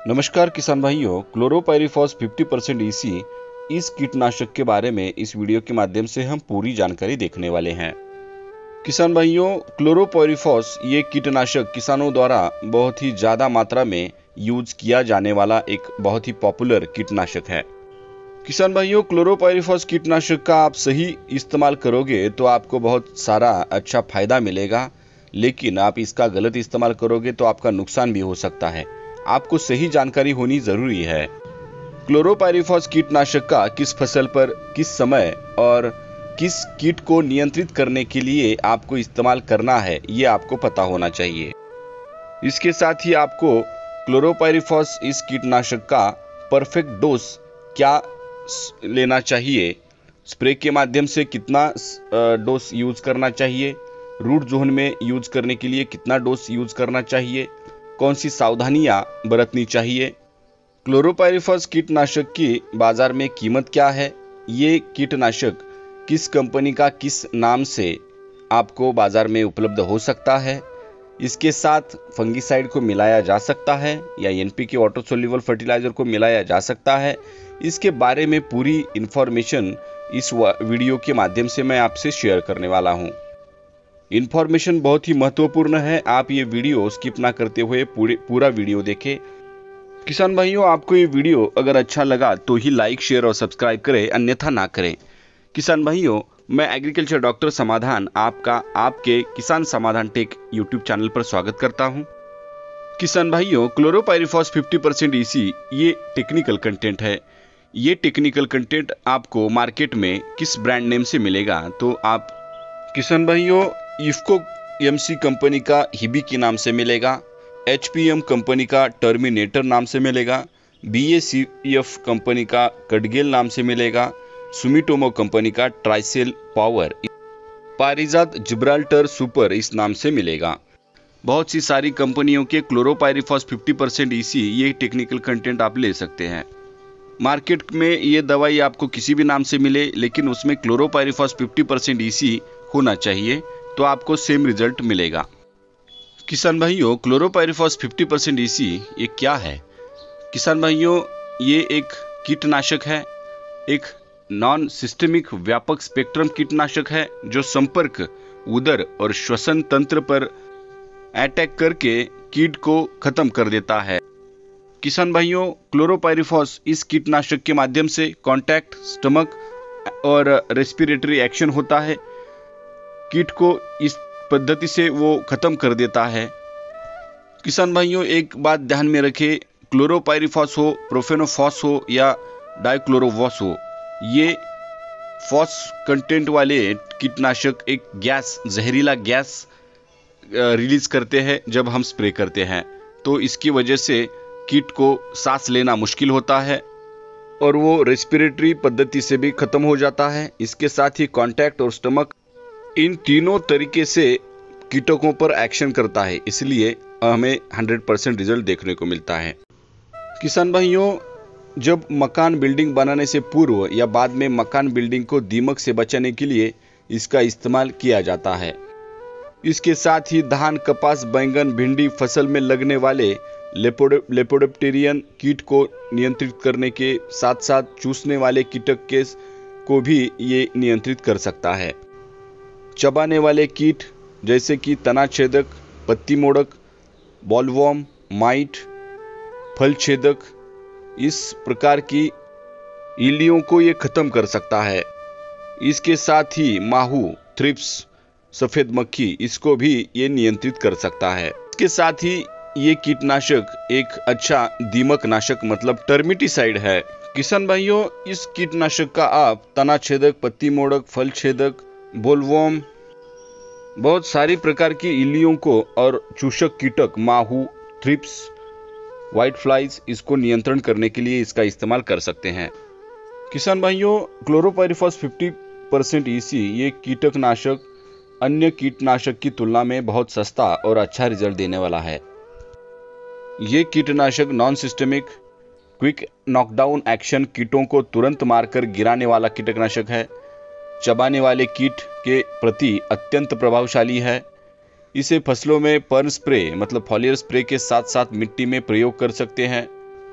नमस्कार किसान भाइयों, क्लोरोपाइरीफॉस 50% ईसी इस कीटनाशक के बारे में इस वीडियो के माध्यम से हम पूरी जानकारी देखने वाले हैं। किसान भाइयों, क्लोरोपाइरीफॉस ये कीटनाशक किसानों द्वारा बहुत ही ज़्यादा मात्रा में यूज किया जाने वाला एक बहुत ही पॉपुलर कीटनाशक है। किसान भाइयों, क्लोरोपाइरीफॉस कीटनाशक का आप सही इस्तेमाल करोगे तो आपको बहुत सारा अच्छा फायदा मिलेगा, लेकिन आप इसका गलत इस्तेमाल करोगे तो आपका नुकसान भी हो सकता है। आपको सही जानकारी होनी जरूरी है। क्लोरोपाइरीफॉस कीटनाशक का किस फसल पर किस समय और किस कीट को नियंत्रित करने के लिए आपको इस्तेमाल करना है, ये आपको पता होना चाहिए। इसके साथ ही आपको क्लोरोपाइरीफॉस इस कीटनाशक का परफेक्ट डोज क्या लेना चाहिए, स्प्रे के माध्यम से कितना डोज यूज करना चाहिए, रूट जोन में यूज करने के लिए कितना डोज यूज करना चाहिए, कौन सी सावधानियां बरतनी चाहिए, क्लोरोपाइरीफॉस कीटनाशक की बाजार में कीमत क्या है, ये कीटनाशक किस कंपनी का किस नाम से आपको बाजार में उपलब्ध हो सकता है, इसके साथ फंगीसाइड को मिलाया जा सकता है या एनपीके वाटर सोल्यूबल फर्टिलाइजर को मिलाया जा सकता है, इसके बारे में पूरी इंफॉर्मेशन इस वीडियो के माध्यम से मैं आपसे शेयर करने वाला हूं। इन्फॉर्मेशन बहुत ही महत्वपूर्ण है, आप ये वीडियो स्किप ना करते हुए पूरा वीडियो देखें। किसान भाइयों, आपको ये वीडियो अगर अच्छा लगा तो ही लाइक, शेयर और सब्सक्राइब करें, अन्यथा ना करें। किसान भाइयों, मैं एग्रीकल्चर डॉक्टर समाधान आपका आपके किसान समाधान टेक यूट्यूब चैनल पर स्वागत करता हूं। किसान भाइयों, क्लोरोपाइरीफॉस 50% ईसी ये टेक्निकल कंटेंट है। ये टेक्निकल कंटेंट आपको मार्केट में किस ब्रांड नेम से मिलेगा, तो आप किसान भाइयों इफ्को एमसी कंपनी का हिबी के नाम से मिलेगा, एचपीएम कंपनी का टर्मिनेटर नाम से मिलेगा, बीएसीएफ कंपनी का कटगेल नाम से मिलेगा, सुमिटोमो कंपनी का Tricel power, Parijat Gibraltar super इस नाम से मिलेगा। बहुत सी सारी कंपनियों के क्लोरोपाइरीफॉस 50% ईसी ये टेक्निकल कंटेंट आप ले सकते हैं। मार्केट में ये दवाई आपको किसी भी नाम से मिले, लेकिन उसमें क्लोरोपाइरीफॉस 50% ईसी होना चाहिए तो आपको सेम रिजल्ट मिलेगा। किसान भाइयों, क्लोरोपाइरीफॉस 50% ईसी ये क्या है? किसान भाइयों, ये एक कीटनाशक है, एक नॉन सिस्टेमिक व्यापक स्पेक्ट्रम कीटनाशक है जो संपर्क, उदर और श्वसन तंत्र पर अटैक करके कीट को खत्म कर देता है। किसान भाइयों, क्लोरोपाइरीफॉस इस कीटनाशक के माध्यम से कॉन्टैक्ट, स्टमक और रेस्पिरेटरी एक्शन होता है। कीट को इस पद्धति से वो खत्म कर देता है। किसान भाइयों, एक बात ध्यान में रखें, क्लोरोपाइरीफॉस हो, प्रोफेनोफॉस हो या डाइक्लोरोवॉस हो, ये फॉस कंटेंट वाले कीटनाशक एक गैस, जहरीला गैस रिलीज करते हैं जब हम स्प्रे करते हैं, तो इसकी वजह से कीट को सांस लेना मुश्किल होता है और वो रेस्पिरेटरी पद्धति से भी खत्म हो जाता है। इसके साथ ही कॉन्टैक्ट और स्टमक, इन तीनों तरीके से कीटकों पर एक्शन करता है, इसलिए हमें 100% रिजल्ट देखने को मिलता है। किसान भाइयों, जब मकान बिल्डिंग बनाने से पूर्व या बाद में मकान बिल्डिंग को दीमक से बचाने के लिए इसका इस्तेमाल किया जाता है। इसके साथ ही धान, कपास, बैंगन, भिंडी फसल में लगने वाले लेपोडोप्टेरियन कीट को नियंत्रित करने के साथ साथ चूसने वाले कीटक के को भी ये नियंत्रित कर सकता है। चबाने वाले कीट जैसे कि तना छेदक, पत्ती मोड़क, बॉलवॉर्म, माइट, फल छेदक, इस प्रकार की इल्लियों को ये खत्म कर सकता है। इसके साथ ही माहू, थ्रिप्स, सफेद मक्खी, इसको भी ये नियंत्रित कर सकता है। इसके साथ ही ये कीटनाशक एक अच्छा दीमक नाशक मतलब टर्मिटिसाइड है। किसान भाइयों, इस कीटनाशक का आप तना छेदक, पत्ती मोड़क, फल छेदक, बोलवॉर्म, बहुत सारी प्रकार की इल्लियों को और चूषक कीटक, माहू, थ्रिप्स, व्हाइट फ्लाइज, इसको नियंत्रण करने के लिए इसका इस्तेमाल कर सकते हैं। किसान भाइयों, क्लोरोपाइरीफॉस 50% ईसी ये कीटकनाशक अन्य कीटनाशक की तुलना में बहुत सस्ता और अच्छा रिजल्ट देने वाला है। ये कीटनाशक non systemic quick knockdown action, कीटों को तुरंत मारकर गिराने वाला कीटनाशक है। चबाने वाले कीट के प्रति अत्यंत प्रभावशाली है। इसे फसलों में पर्न स्प्रे मतलब फॉलियर स्प्रे के साथ साथ मिट्टी में प्रयोग कर सकते हैं।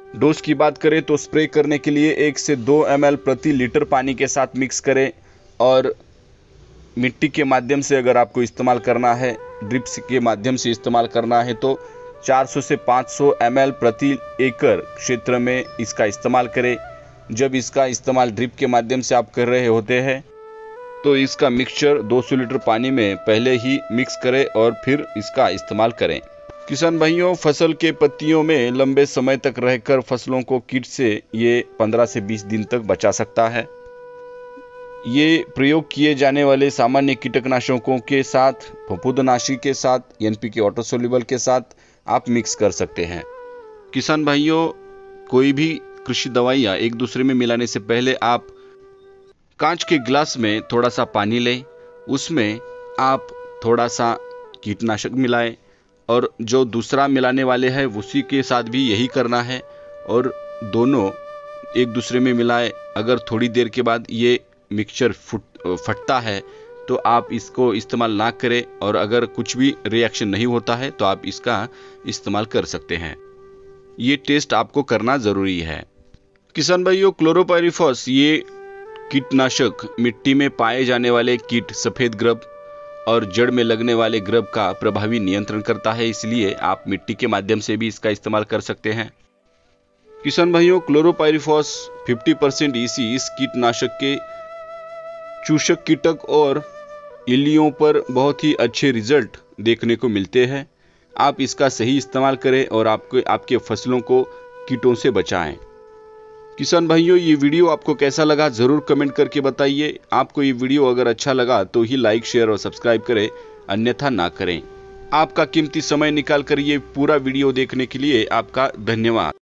डोज की बात करें तो स्प्रे करने के लिए 1 से 2 ml प्रति लीटर पानी के साथ मिक्स करें और मिट्टी के माध्यम से अगर आपको इस्तेमाल करना है, ड्रिप्स के माध्यम से इस्तेमाल करना है तो 400 से 500 ml प्रति एकड़ क्षेत्र में इसका इस्तेमाल करें। जब इसका इस्तेमाल ड्रिप के माध्यम से आप कर रहे होते हैं तो इसका मिक्सचर 200 लीटर पानी में पहले ही मिक्स करें और फिर इसका इस्तेमाल करें। किसान भाइयों, फसल के पत्तियों में लंबे समय तक रहकर फसलों को कीट से ये 15 से 20 दिन तक बचा सकता है। ये प्रयोग किए जाने वाले सामान्य कीटनाशकों के साथ, फफूंदनाशी के साथ, NPK ऑटो सोल्यूबल के साथ आप मिक्स कर सकते हैं। किसान भाइयों, कोई भी कृषि दवाइयाँ एक दूसरे में मिलाने से पहले आप कांच के गिलास में थोड़ा सा पानी लें, उसमें आप थोड़ा सा कीटनाशक मिलाएं और जो दूसरा मिलाने वाले हैं उसी के साथ भी यही करना है और दोनों एक दूसरे में मिलाएं। अगर थोड़ी देर के बाद ये मिक्सचर फटता है तो आप इसको इस्तेमाल ना करें और अगर कुछ भी रिएक्शन नहीं होता है तो आप इसका इस्तेमाल कर सकते हैं। ये टेस्ट आपको करना ज़रूरी है। किसान भाइयों, क्लोरोपाइरीफॉस ये कीटनाशक मिट्टी में पाए जाने वाले कीट, सफ़ेद ग्रब और जड़ में लगने वाले ग्रब का प्रभावी नियंत्रण करता है, इसलिए आप मिट्टी के माध्यम से भी इसका इस्तेमाल कर सकते हैं। किसान भाइयों, क्लोरोपाइरीफॉस 50% EC इस कीटनाशक के चूषक कीटक और इल्लियों पर बहुत ही अच्छे रिजल्ट देखने को मिलते हैं। आप इसका सही इस्तेमाल करें और आपके फसलों को कीटों से बचाएं। किसान भाइयों, ये वीडियो आपको कैसा लगा ज़रूर कमेंट करके बताइए। आपको ये वीडियो अगर अच्छा लगा तो ही लाइक, शेयर और सब्सक्राइब करें, अन्यथा ना करें। आपका कीमती समय निकाल कर ये पूरा वीडियो देखने के लिए आपका धन्यवाद।